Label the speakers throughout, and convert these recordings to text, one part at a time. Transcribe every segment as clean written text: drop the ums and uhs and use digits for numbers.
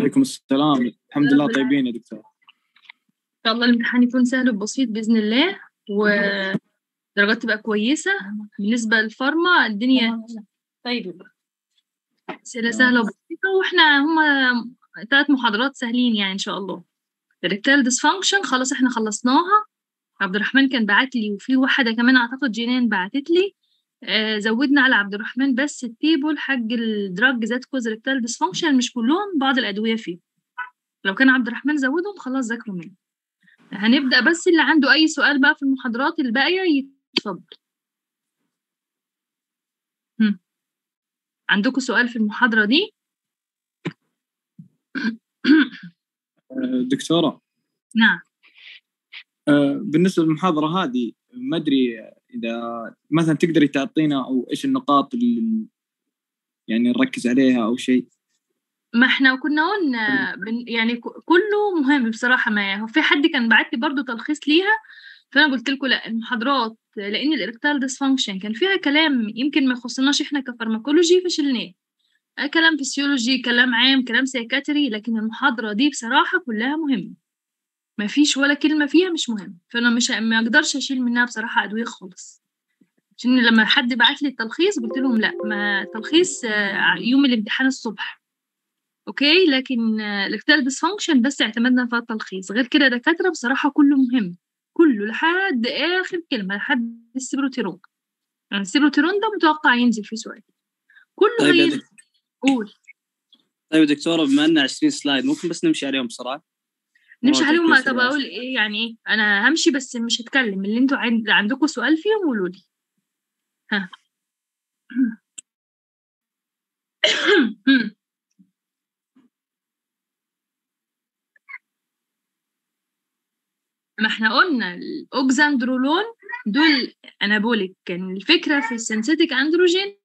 Speaker 1: وعليكم السلام. الحمد لله طيبين يا دكتور.
Speaker 2: إن شاء الله الامتحان يكون سهل وبسيط بإذن الله، ودرجات تبقى كويسة. بالنسبة للفارما الدنيا طيب، أسئلة سهلة وبسيطة، وإحنا هما 3 محاضرات سهلين يعني إن شاء الله. الريكتال ديسفانكشن خلاص إحنا خلصناها، عبد الرحمن كان بعت لي، وفي واحدة كمان أعتقد جينان بعتت لي. زودنا على عبد الرحمن بس التيبل حق الدراج ذات كوز ريكتال ديسفانكشن، مش كلهم، بعض الأدوية فيه. لو كان عبد الرحمن زودهم خلاص ذاكروا منه. هنبدأ، بس اللي عنده أي سؤال بقى في المحاضرات الباقية يتفضل. عندكم سؤال في المحاضرة دي؟
Speaker 1: دكتورة.
Speaker 2: نعم.
Speaker 1: بالنسبة للمحاضرة هذه ما أدري إذا مثلا تقدري تعطينا أو إيش النقاط اللي يعني نركز عليها أو شيء.
Speaker 2: ما احنا كنا قلنا يعني كله مهم بصراحة. ما هو في حد كان بعت لي برضه تلخيص ليها، فأنا قلت لكم لا، المحاضرات لأن الإركتال ديسفانكشن كان فيها كلام يمكن ما يخصناش احنا كفارماكولوجي فشلناه، كلام فسيولوجي، كلام عام، كلام سيكاتري، لكن المحاضرة دي بصراحة كلها مهمة، ما فيش ولا كلمة فيها مش مهم. فأنا ما أقدرش أشيل منها بصراحة أدوية خالص، عشان لما حد بعت لي التلخيص قلت لهم لا، ما تلخيص يوم الامتحان الصبح اوكي، لكن الإركتال ديسفانكشن بس اعتمدنا في التلخيص. غير كده دكاترة بصراحة كله مهم، كله لحد آخر كلمة، لحد السيبروتيرون. يعني السيبروتيرون ده متوقع ينزل في سؤال، كله
Speaker 3: طيب
Speaker 2: هينزل. قول.
Speaker 3: طيب يا دكتورة، بما أن 20 سلايد ممكن بس نمشي عليهم بسرعة؟
Speaker 2: نمشي عليهم. طب أقول إيه يعني إيه؟ أنا همشي بس مش هتكلم، اللي أنتوا عندكم سؤال فيهم قولوا لي. ها. ما احنا قلنا الأوكزاندرولون دول أنابوليك، كان الفكرة في السنسيتيك أندروجين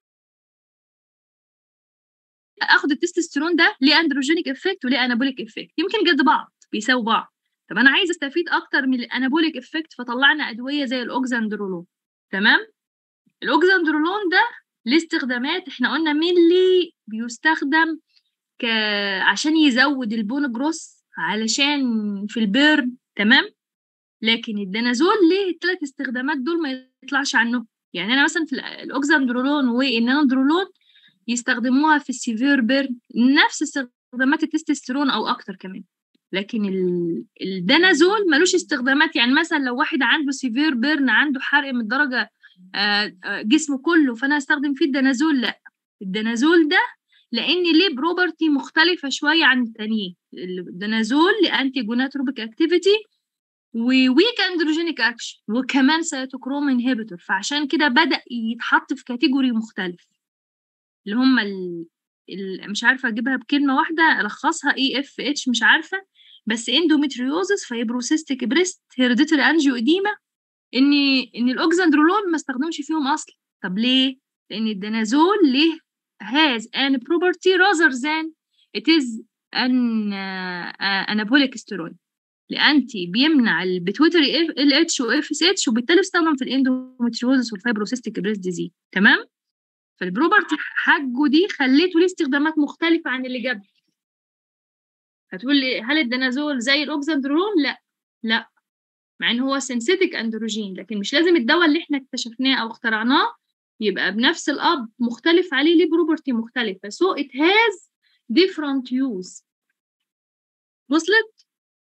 Speaker 2: اخد التستوستيرون ده ليه اندروجينيك افكت وليه انابوليك افكت، يمكن قد بعض بيساوي بعض. طب انا عايز استفيد اكتر من الانابوليك افكت، فطلعنا ادويه زي الاوكزاندرولون. تمام. الاوكزاندرولون ده ليه استخدامات، احنا قلنا مين اللي بيستخدم عشان يزود البون جروس، علشان في البيرن. تمام. لكن الدنازول ليه ال3 استخدامات دول ما يطلعش عنهم. يعني انا مثلا في الاوكزاندرولون والنانودرولون يستخدموها في السيفير بيرن، نفس استخدامات التستوستيرون او اكتر كمان. لكن الدنازول ملوش استخدامات. يعني مثلا لو واحد عنده سيفير بيرن، عنده حرق من درجه جسمه كله، فانا استخدم فيه الدنازول؟ لا، الدنازول ده لان ليه بروبرتي مختلفه شويه عن التانيين. الدنازول لانتي جوناتروبيك اكتيفيتي وويك اندروجينيك اكشن، وكمان سيتوكروم انهبيتور، فعشان كده بدأ يتحط في كاتيجوري مختلف، اللي هم مش عارفه اجيبها بكلمه واحده الخصها EFH، مش عارفه، بس اندوميتريوزس، فايبروسيستيك بريست، هيريديتري انجيو اديما. ان الاوكزاندرولون ما استخدمش فيهم اصلا. طب ليه؟ لان الدنازول ليه has an property rather than it is an anabolic steroid، لانتي بيمنع البيتويتري LH و FSH، وبالتالي استخدم في الاندوميتريوزس والفايبروسيستيك بريست ديزيز. تمام. فالبروبرتي حقه دي خليته ليه استخدامات مختلفة عن اللي قبل. هتقول لي هل الدنازول زي الأوكزاندرولون؟ لا لا، مع ان هو سينثيتيك اندروجين، لكن مش لازم الدواء اللي احنا اكتشفناه او اخترعناه يبقى بنفس الاب مختلف عليه، ليه بروبرتي مختلفة. so it has different use. وصلت؟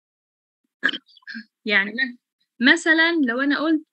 Speaker 2: يعني مثلا لو انا قلت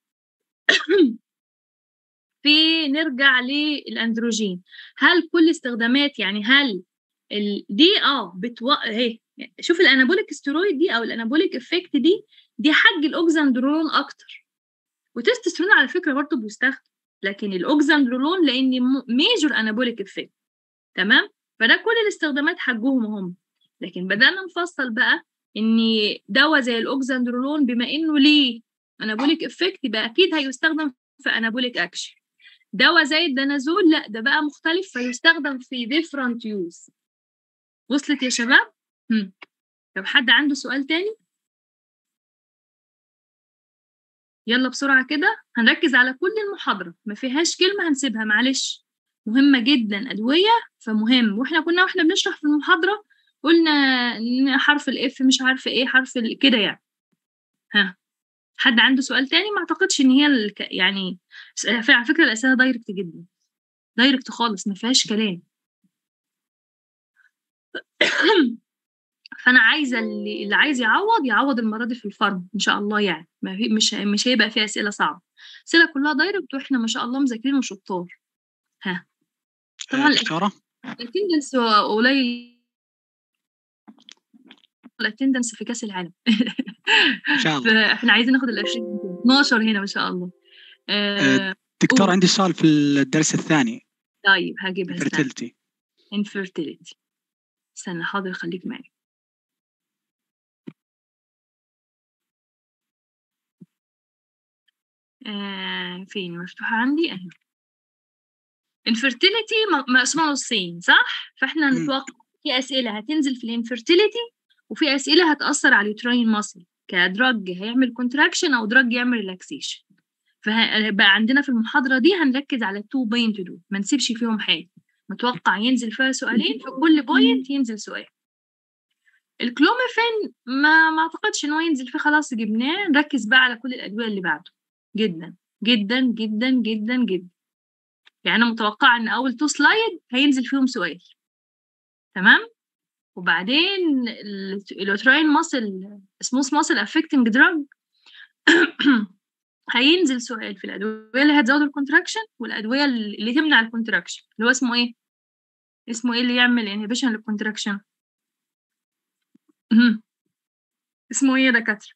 Speaker 2: في نرجع للاندروجين، هل كل استخدامات، يعني هل دي اهي شوف الانابوليك ستيرويد دي او الانابوليك افكت دي حق الاوكزاندرولون اكتر، وتستوستيرون على فكره برضه بيستخدم، لكن الاوكزاندرولون لان ميجور انابوليك افكت. تمام. فده كل الاستخدامات حقهم هم. لكن بدانا نفصل بقى ان دواء زي الاوكزاندرولون بما انه ليه انابوليك افكت يبقى اكيد هيستخدم في انابوليك اكشن. دواء زي الدنازول لا، ده بقى مختلف فيستخدم في different use. وصلت يا شباب؟ طب حد عنده سؤال تاني؟ يلا بسرعة كده، هنركز على كل المحاضرة، ما فيهاش كلمة هنسيبها معلش، مهمة جدا أدوية فمهم. واحنا بنشرح في المحاضرة قلنا إن حرف الاف مش عارفه ايه حرف كده يعني. ها، حد عنده سؤال تاني؟ ما اعتقدش ان هي يعني على فكره الاسئله دايركت جدا، دايركت خالص ما فيهاش كلام. فانا عايزه اللي عايز يعوض المره دي في الفارم ان شاء الله يعني. ما في مش هيبقى فيها اسئله صعبه، اسئله كلها دايركت واحنا ما شاء الله مذاكرين وشطار. ها طبعا
Speaker 3: دكتورة
Speaker 2: الاتندنس قليل، الاتندنس في كاس العالم
Speaker 3: إن شاء الله.
Speaker 2: فاحنا عايزين ناخد ال 20 12 هنا ما شاء الله.
Speaker 3: دكتور عندي سؤال في الدرس الثاني.
Speaker 2: طيب هجيبها
Speaker 3: infertility.
Speaker 2: infertility. استنى حاضر خليك معي. فين مفتوحة عندي اهي. infertility مقسومة نصين صح؟ فاحنا نتوقع في أسئلة هتنزل في الانفيرتيليتي وفي أسئلة هتأثر على اليوتراين ماسل كدراج هيعمل كونتراكشن أو دراج يعمل ريلاكسيشن. فبقى عندنا في المحاضرة دي هنركز على التو بوينت دول، ما نسيبش فيهم حاجة. متوقع ينزل فيها سؤالين، في كل بوينت ينزل سؤال. الكلوميفين ما اعتقدش ان هو ينزل فيه، خلاص جبناه. نركز بقى على كل الأدوية اللي بعده جدا جدا جدا جدا جدا. يعني أنا متوقعة إن أول 2 سلايد هينزل فيهم سؤال، تمام؟ وبعدين اليوتراين ماسل سموث ماسل افكتنج دراج هينزل سؤال في الأدوية اللي هتزود الكونتراكشن والأدوية اللي تمنع الكونتراكشن، اللي هو اسمه إيه؟ اسمه إيه اللي يعمل انهبيشن للكونتراكشن؟ اسمه إيه يا دكاترة؟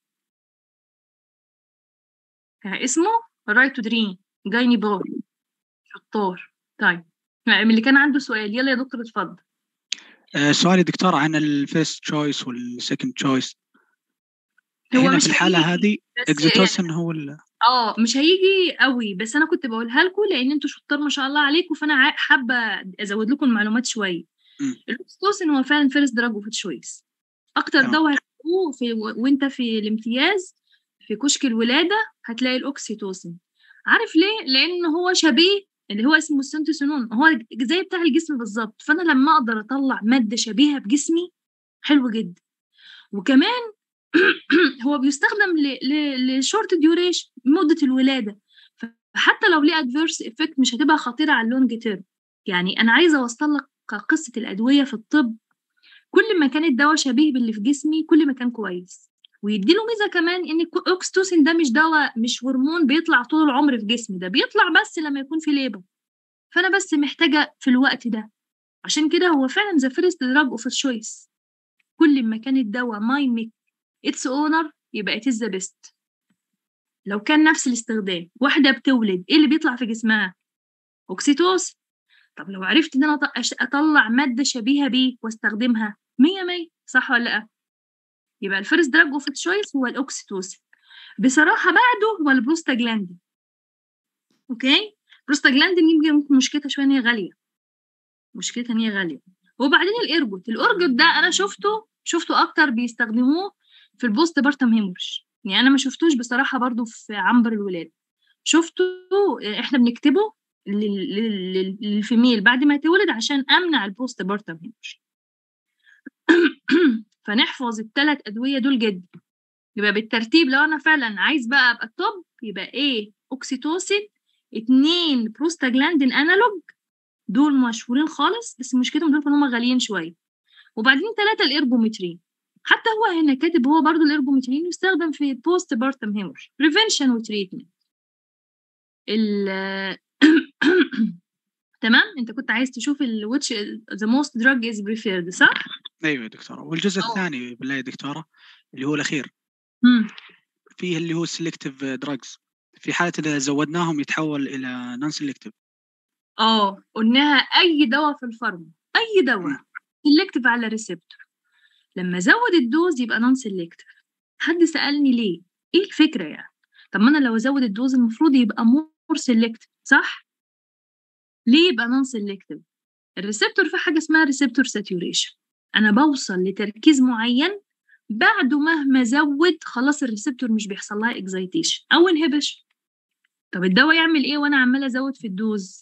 Speaker 2: اسمه رايتودرين جايني بور. شطار. طيب من اللي كان عنده سؤال يلا يا دكتور اتفضل.
Speaker 3: سؤالي دكتور عن الفيرست تشويس والسكند تشويس.
Speaker 2: هو
Speaker 3: هنا
Speaker 2: مش
Speaker 3: في الحالة هذه اكزيتوسن
Speaker 2: يعني
Speaker 3: هو
Speaker 2: مش هيجي قوي، بس انا كنت بقولها لكم لان انتوا شطار ما شاء الله عليكم، فانا حابه ازود لكم المعلومات شويه. الاكسيتوسن هو فعلا فيرست دراج اوف تشويس، اكتر دواء هتلاقوه وانت في الامتياز في كشك الولاده هتلاقي الاكسيتوسن. عارف ليه؟ لان هو شبيه اللي هو اسمه السنتوسينون، هو زي بتاع الجسم بالظبط. فانا لما اقدر اطلع ماده شبيهه بجسمي حلو جدا. وكمان هو بيستخدم لشورت ديوريشن مدة الولادة، فحتى لو ليه ادفيرس افكت مش هتبقى خطيرة على اللونج تيرم. يعني أنا عايزة أوصل لك قصة الأدوية في الطب، كل ما كان الدواء شبيه باللي في جسمي كل ما كان كويس. ويديله ميزة كمان إن الأوكسيتوسين ده مش دواء، مش هرمون بيطلع طول العمر في جسمي، ده بيطلع بس لما يكون في ليبر، فأنا بس محتاجة في الوقت ده. عشان كده هو فعلا ذا فيرست دراج اوف تشويس. كل ما كان الدواء مايميك اتس اونر يبقى اتس ذا بيست. لو كان نفس الاستخدام، واحده بتولد ايه اللي بيطلع في جسمها؟ اوكسيتوسين. طب لو عرفت ان انا اطلع ماده شبيهه بيه واستخدمها 100 صح ولا لا؟ يبقى الفيرست دراج اوف تشويس هو الاوكسيتوسين. بصراحه بعده هو البروستاجلاندين. اوكي، بروستاجلاندين يمكن مشكلتها شويه ان هي غاليه، مشكلتها ان هي غاليه. وبعدين الارجوت ده انا شفته اكتر بيستخدموه في البوست بارتم هيموريج، يعني انا ما شفتوش بصراحه برضو في عنبر الولاده. شفته احنا بنكتبه للفيميل بعد ما تولد عشان امنع البوست بارتم هيموريج. فنحفظ ال3 ادويه دول جدا. يبقى بالترتيب لو انا فعلا عايز بقى ابقى التوب يبقى ايه؟ اوكسيتوسين، 2 بروستاجلاندين انالوج، دول مشهورين خالص بس مشكلتهم دول ان هم غاليين شويه. وبعدين 3 الارجومترين، حتى هو هنا كاتب هو برضو الارجومترين يستخدم في بوست بارتم هيموريج بريفنشن وتريتمنت. تمام. انت كنت عايز تشوف which the most drug is preferred صح؟
Speaker 3: ايوه يا دكتوره. والجزء الثاني بالله يا دكتوره اللي هو الاخير فيه اللي هو selective drugs، في حالة إذا زودناهم يتحول إلى non selective.
Speaker 2: قلناها أي دواء في الفارما، أي دواء selective على ريسبتور لما زود الدوز يبقى non selective. حد سألني ليه؟ إيه الفكرة يعني؟ طب ما أنا لو أزود الدوز المفروض يبقى more selective صح؟ ليه يبقى non selective؟ الريسبتور في حاجة اسمها ريسبتور saturation، أنا بوصل لتركيز معين بعده مهما زود خلاص الريسبتور مش بيحصل لها excitation أو inhibition. طب الدواء يعمل إيه وأنا عمالة أزود في الدوز؟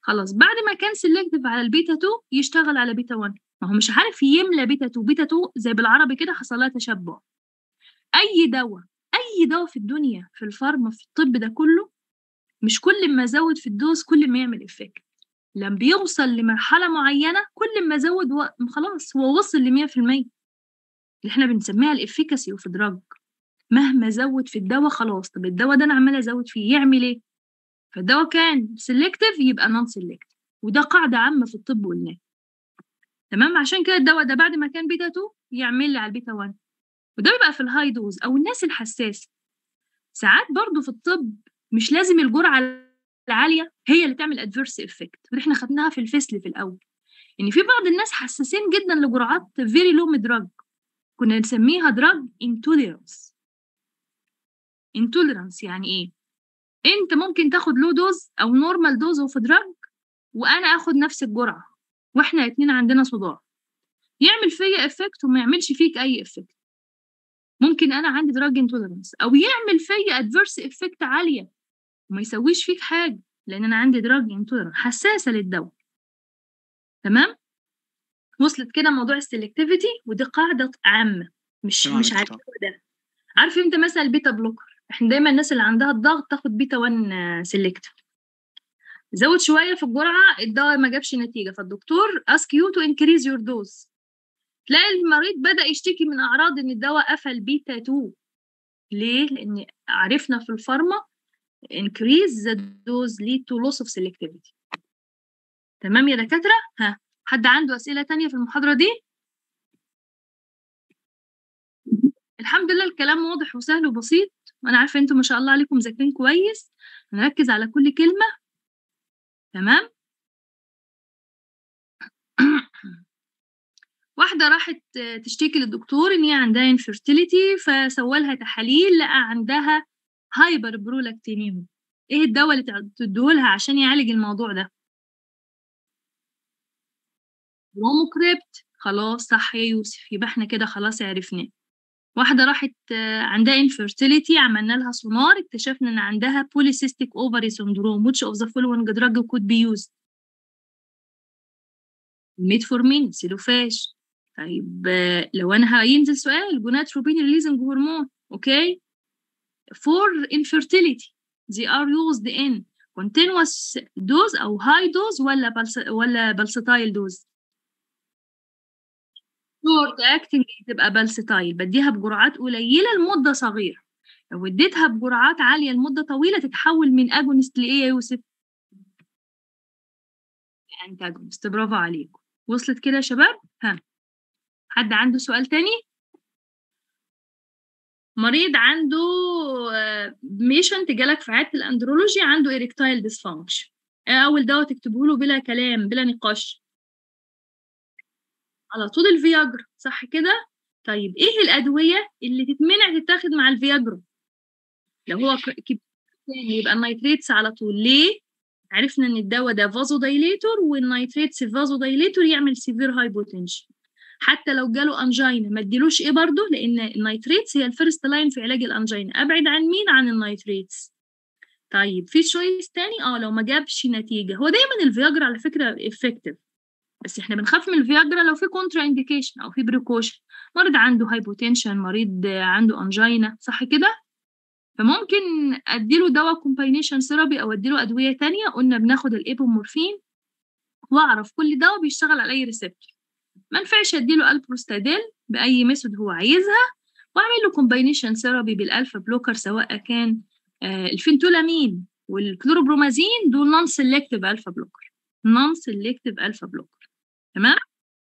Speaker 2: خلاص بعد ما كان سيلكتيف على البيتا 2 يشتغل على بيتا 1. ما هو مش عارف يملى بيتا 2. بيتا 2 زي بالعربي كده حصل لها تشبع. اي دواء في الدنيا، في الفارما، في الطب ده كله، مش كل ما ازود في الدوز كل ما يعمل افكت. لما بيوصل لمرحله معينه كل ما ازود خلاص هو وصل ل 100%، اللي احنا بنسميها الافيكاسي اوف دراج. مهما ازود في الدواء خلاص. طب الدواء ده انا عماله ازود فيه يعمل ايه؟ فالدواء كان سيلكتيف يبقى نون سيلكتيف، وده قاعده عامه في الطب قلناها. تمام. عشان كده الدواء ده بعد ما كان بيتا 2 يعمل لي على البيتا 1، وده بيبقى في الهاي دوز او الناس الحساسه. ساعات برضو في الطب مش لازم الجرعه العاليه هي اللي تعمل ادفيرس افكت، ودي احنا خدناها في الفيسل في الاول، ان في بعض الناس حساسين جدا لجرعات فيري لو دراج، كنا نسميها دراج انتوليرانس. انتوليرانس يعني ايه؟ انت ممكن تاخد لو دوز او نورمال دوز اوف دراج، وانا اخد نفس الجرعه واحنا الاثنين عندنا صداع، يعمل فيا افكت وما يعملش فيك اي افكت. ممكن انا عندي دراج انتوليرانس او يعمل فيا ادفيرس افكت عاليه وما يسويش فيك حاجه، لان انا عندي دراج انتوليرانس حساسه للدواء. تمام. وصلت كده موضوع السلكتيفيتي، ودي قاعده عامه مش عارف ده. عارف انت مثلا البيتا بلوكر، احنا دايما الناس اللي عندها الضغط تاخد بيتا 1 سيلكتيف، زود شويه في الجرعه الدواء ما جابش نتيجه، فالدكتور ask you to increase your dose، تلاقي المريض بدأ يشتكي من اعراض ان الدواء قفل بيتا 2. ليه؟ لان عرفنا في الفارما increase the dose lead to loss of selectivity. تمام يا دكاتره؟ ها، حد عنده اسئله تانية في المحاضره دي؟ الحمد لله الكلام واضح وسهل وبسيط، وانا عارفه انتم ما شاء الله عليكم مذاكرين كويس، هنركز على كل كلمه. تمام. واحده راحت تشتكي للدكتور ان هي عندها infertility، فسوى لها تحاليل لقى عندها هايبر برولاكتينيميا. ايه الدواء اللي تديهولها عشان يعالج الموضوع ده؟ بروموكريبت. خلاص صح يا يوسف، يبقى احنا كده خلاص عرفناه. واحدة راحت عندها infertility، عملنا لها سونار اكتشفنا ان عندها polycystic ovary syndrome. which of the following drug could be used؟ ميتفورمين، سيلوفاش. طيب لو انا هينزل سؤال جوناتروبين ريليزنج هرمون، اوكي، for infertility they are used in continuous dose او high dose ولا pulsatile dose؟ شورت اكتنج تبقى بالستايل، بديها بجرعات قليله لمده صغيره. لو اديتها بجرعات عاليه لمده طويله تتحول من اجونست لايه يا يوسف؟ انتاجونست. برافو عليكم. وصلت كده يا شباب؟ ها، حد عنده سؤال تاني؟ مريض عنده ميشنت جالك في عياده الاندرولوجي عنده إيريكتايل ديسفانكشن، اول دواء تكتبه له بلا كلام بلا نقاش؟ على طول الفياجرا، صح كده؟ طيب ايه الادويه اللي تتمنع تتاخد مع الفياجرا؟ لو هو يبقى النيتريتس على طول. ليه؟ عرفنا ان الدواء ده فازو دايليتور، والنيتريتس فازو دايليتور يعمل سيفير هايبوتنشن. حتى لو جاله انجينا ما اديلوش ايه برضه، لان النيتريتس هي الفيرست لاين في علاج الانجينا. ابعد عن مين؟ عن النيتريتس. طيب في شويس تاني لو ما جابش نتيجه. هو دايما الفياجرا على فكره افكتيف، بس احنا بنخاف من الفياجرا لو في كونترا انديكيشن او في بريكوشن، مريض عنده هايبوتنشن، مريض عنده انجينا، صح كده؟ فممكن اديله دواء كومباينيشن ثيرابي او اديله ادويه تانية. قلنا بناخد الايبومورفين واعرف كل دواء بيشتغل على اي ريسبتور. ما ينفعش اديله البروستاديل باي ميثود هو عايزها، واعمل له كومباينيشن ثيرابي بالالفا بلوكر، سواء كان الفينتولامين والكلوروبرومازين، دول نون سيلكتيف الفا بلوكر. نون سيلكتيف الفا بلوكر. تمام.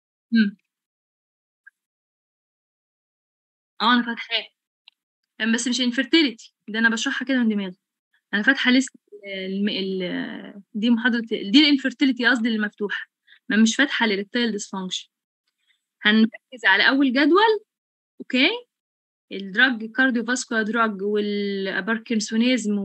Speaker 2: انا فاتحاه بس مش انفيرتيليتي، ده انا بشرحها كده من دماغي. انا فاتحه لسه دي محاضره دي الانفيرتيليتي قصدي اللي مفتوحه، ما مش فاتحه الإيركتايل ديسفانكشن. هنركز على اول جدول. اوكي، الدراج كارديو فاسكولار دراج والباركنسونيزم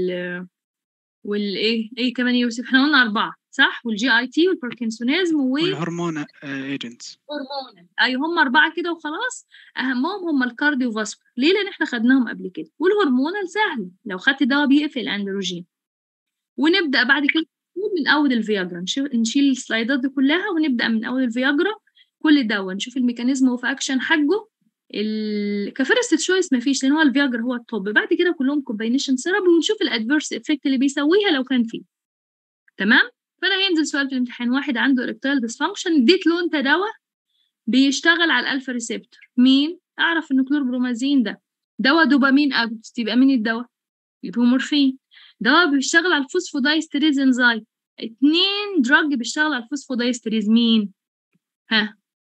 Speaker 2: والايه كمان يوسف؟ احنا قلنا 4 صح؟ والجي اي تي والباركنسونيزم
Speaker 3: والهرمون ايجنتس.
Speaker 2: هرمون، ايوه هم 4 كده وخلاص. اهمهم هم الكارديو فاسكولار. ليه؟ لان احنا خدناهم قبل كده. والهرمونال سهل، لو خدت دواء بيقفل الاندروجين. ونبدا بعد كده من اول الفياجرا، نشيل السلايدات دي كلها ونبدا من اول الفياجرا. كل دواء نشوف الميكانيزم اوف اكشن حقه. كفيرست تشويس مفيش، لان هو الفياجرا هو التوب، بعد كده كلهم كومباينيشن ثيرابي، ونشوف الادفيرس افكت اللي بيسويها لو كان فيه. تمام. فانا هينزل سؤال في الامتحان، واحد عنده اريكتايل ديسفانكشن، اديت له انت دواء بيشتغل على الالفا ريسبتور، مين؟ اعرف ان كلوربرومازين ده دواء دوبامين اجونست، يبقى مين الدواء؟ يبقى مورفين. دواء بيشتغل على الفوسفودايستريز انزايم، 2 دراج بيشتغل على الفوسفودايستريز، مين؟ ها؟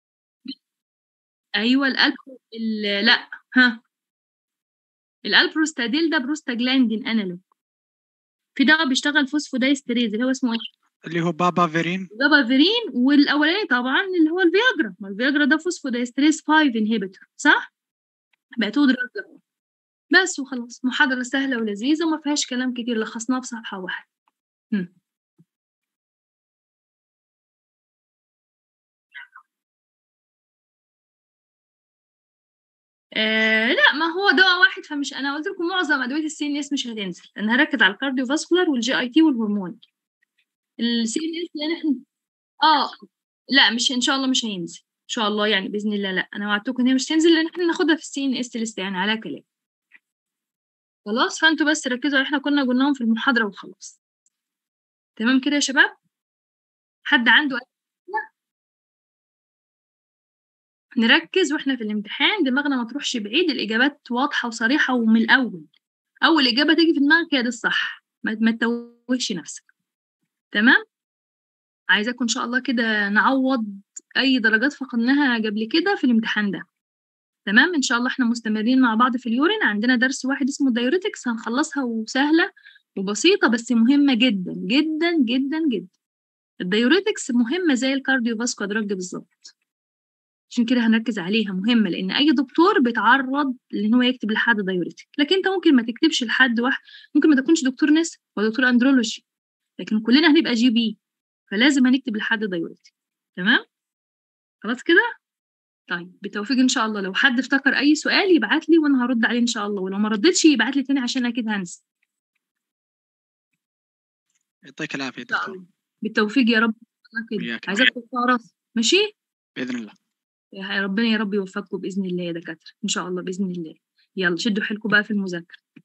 Speaker 2: ايوه لا، ها، الالبروستاديل ده بروستاجلاندين انالوج. في دواء بيشتغل فوسفودايستريز اللي هو اسمه ايه؟
Speaker 3: اللي هو بابافيرين.
Speaker 2: بابافيرين، والاولاني طبعا اللي هو الفياجرا، ما الفياجرا ده فوسفودايستريز 5 انهبيتور، صح؟ بقيتوا دراج. بس وخلاص، محاضرة سهلة ولذيذة وما فيهاش كلام كتير، لخصناها في صفحة واحدة. لا، ما هو دواء واحد، فمش انا قلت لكم معظم ادويه السي ان اس مش هتنزل، انا هركز على الكارديو فاسكولار والجي اي تي والهرمون. السي ان اس يعني احنا لا، مش ان شاء الله مش هينزل ان شاء الله، يعني باذن الله. لا، انا وعدتكم ان هي مش هتنزل، لان احنا ناخدها في السي ان اس لسه يعني على كلام. خلاص، فانتوا بس ركزوا على احنا كنا قلناهم في المحاضره وخلاص. تمام كده يا شباب؟ حد عنده نركز واحنا في الامتحان، دماغنا ما تروحش بعيد، الاجابات واضحه وصريحه، ومن الاول اول اجابه تيجي في دماغك هي دي الصح، ما تتوهش نفسك. تمام. عايزاكم ان شاء الله كده نعوض اي درجات فقدناها قبل كده في الامتحان ده. تمام. ان شاء الله احنا مستمرين مع بعض في اليورين، عندنا درس واحد اسمه الدايوريتكس هنخلصها، وسهله وبسيطه بس مهمه جدا جدا جدا جدا. الدايوريتكس مهمه زي الكارديو فاسكو دراج بالظبط، عشان كده هنركز عليها، مهمه، لان اي دكتور بيتعرض لان هو يكتب لحد دايوريتك، لكن انت ممكن ما تكتبش لحد واحد، ممكن ما تكونش دكتور نسا ولا دكتور اندرولوجي، لكن كلنا هنبقى جي بي، فلازم هنكتب لحد دايوريتك. تمام. خلاص كده. طيب، بالتوفيق ان شاء الله. لو حد افتكر اي سؤال يبعت لي وانا هرد عليه ان شاء الله، ولو ما ردتش يبعت لي تاني عشان اكيد هنسى.
Speaker 3: يعطيك العافيه دكتور.
Speaker 2: بالتوفيق يا رب. كده عايزاك ترفع راسك، ماشي
Speaker 3: باذن الله.
Speaker 2: يا ربنا يا رب يوفقكم باذن الله يا دكاتره ان شاء الله باذن الله. يلا شدوا حيلكم بقى في المذاكره.